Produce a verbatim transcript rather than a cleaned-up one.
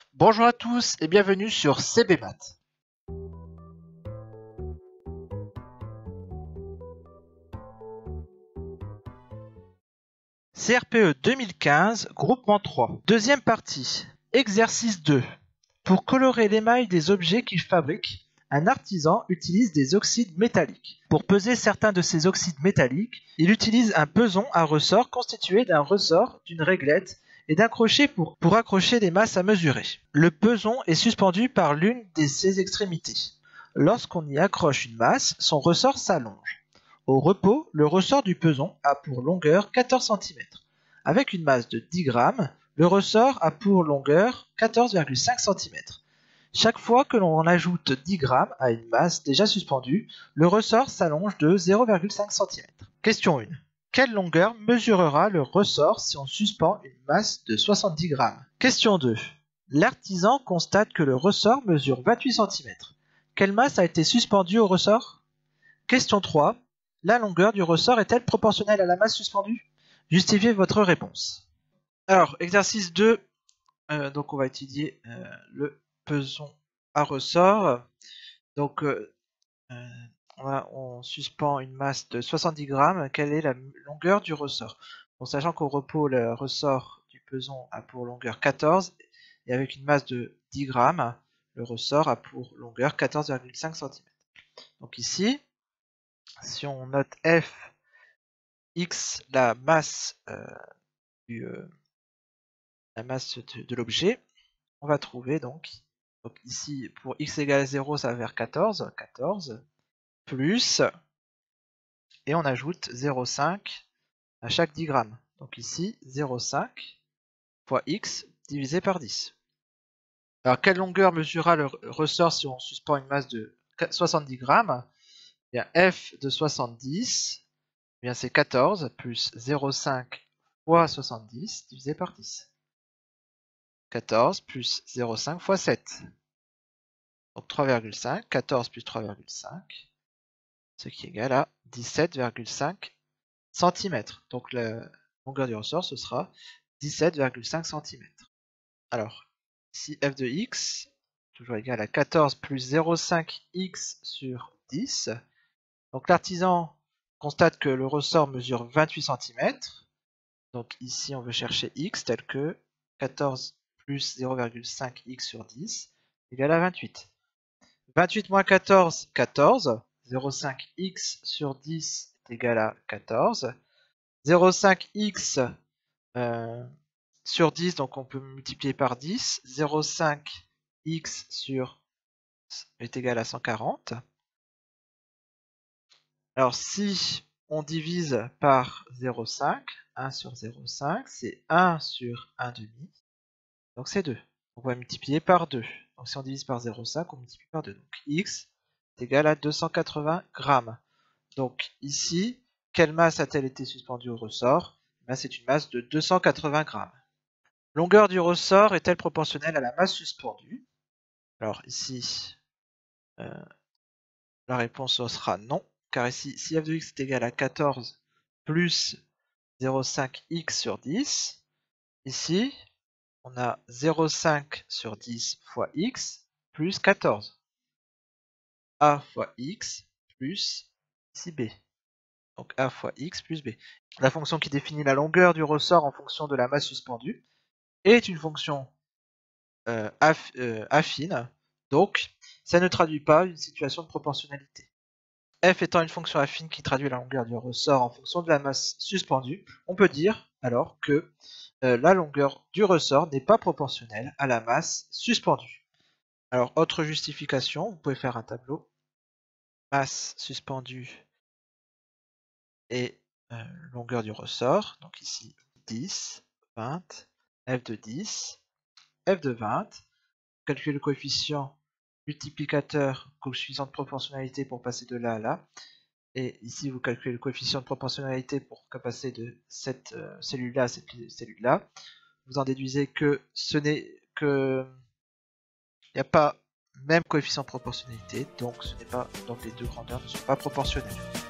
Bonjour à tous et bienvenue sur C B Math. C R P E deux mille quinze, groupement trois. Deuxième partie, exercice deux. Pour colorer l'émail des objets qu'il fabrique, un artisan utilise des oxydes métalliques. Pour peser certains de ces oxydes métalliques, il utilise un peson à ressort constitué d'un ressort, d'une réglette et d'un crochet pour, pour accrocher les masses à mesurer. Le peson est suspendu par l'une de ses extrémités. Lorsqu'on y accroche une masse, son ressort s'allonge. Au repos, le ressort du peson a pour longueur quatorze centimètres. Avec une masse de dix grammes, le ressort a pour longueur quatorze virgule cinq centimètres. Chaque fois que l'on ajoute dix grammes à une masse déjà suspendue, le ressort s'allonge de zéro virgule cinq centimètres. Question un. Quelle longueur mesurera le ressort si on suspend une masse de soixante-dix grammes? Question deux. L'artisan constate que le ressort mesure vingt-huit centimètres. Quelle masse a été suspendue au ressort? Question trois. La longueur du ressort est-elle proportionnelle à la masse suspendue? Justifiez votre réponse. Alors, exercice deux. Euh, donc, on va étudier euh, le peson à ressort. Donc, euh, euh, on, a, on suspend une masse de soixante-dix grammes. Quelle est la longueur du ressort? Bon, sachant qu'au repos, le ressort du peson a pour longueur quatorze. Et avec une masse de dix grammes, le ressort a pour longueur quatorze virgule cinq centimètres. Donc ici, si on note F, X, la masse, euh, du, euh, la masse de, de l'objet, on va trouver donc, donc ici pour X égale zéro, ça va vers quatorze, quatorze, plus, et on ajoute zéro virgule cinq à chaque dix grammes. Donc ici, zéro virgule cinq fois X divisé par dix. Alors quelle longueur mesurera le ressort si on suspend une masse de soixante-dix grammes? Bien, F de soixante-dix, bien c'est quatorze plus zéro virgule cinq fois soixante-dix divisé par dix. quatorze plus zéro virgule cinq fois sept. Donc trois virgule cinq, quatorze plus trois virgule cinq, ce qui est égal à dix-sept virgule cinq centimètres. Donc la longueur du ressort, ce sera dix-sept virgule cinq centimètres. Alors, ici f de x, toujours égal à quatorze plus zéro virgule cinq x sur dix. Donc l'artisan constate que le ressort mesure vingt-huit centimètres. Donc ici, on veut chercher x tel que quatorze plus zéro virgule cinq x sur dix égale à vingt-huit. vingt-huit moins quatorze, quatorze. zéro virgule cinq x sur dix est égal à quatorze. zéro virgule cinq x euh, sur dix, donc on peut multiplier par dix. zéro virgule cinq x sur est égal à cent quarante. Alors si on divise par zéro virgule cinq, un sur zéro virgule cinq, c'est un sur un demi. Donc c'est deux. On va multiplier par deux. Donc si on divise par zéro virgule cinq, on multiplie par deux. Donc x est égal à deux cent quatre-vingts grammes. Donc ici, quelle masse a-t-elle été suspendue au ressort? Ben, c'est une masse de deux cent quatre-vingts grammes. Longueur du ressort est-elle proportionnelle à la masse suspendue? Alors ici, euh, la réponse sera non, car ici, si f de x est égal à quatorze plus zéro virgule cinq x sur dix, ici, on a zéro virgule cinq sur dix fois x plus quatorze. A fois x plus ici b. Donc a fois x plus b. La fonction qui définit la longueur du ressort en fonction de la masse suspendue est une fonction euh, aff, euh, affine, donc ça ne traduit pas une situation de proportionnalité. F étant une fonction affine qui traduit la longueur du ressort en fonction de la masse suspendue, on peut dire alors que euh, la longueur du ressort n'est pas proportionnelle à la masse suspendue. Alors, autre justification, vous pouvez faire un tableau. Masse suspendue et euh, longueur du ressort. Donc ici, dix, vingt, f de dix, f de vingt. Calculer le coefficient multiplicateur, coefficient de proportionnalité pour passer de là à là. Et ici, vous calculez le coefficient de proportionnalité pour passer de cette euh, cellule-là à cette cellule-là. Vous en déduisez que ce n'est que il n'y a pas même coefficient de proportionnalité, donc ce n'est pas donc les deux grandeurs ne sont pas proportionnelles.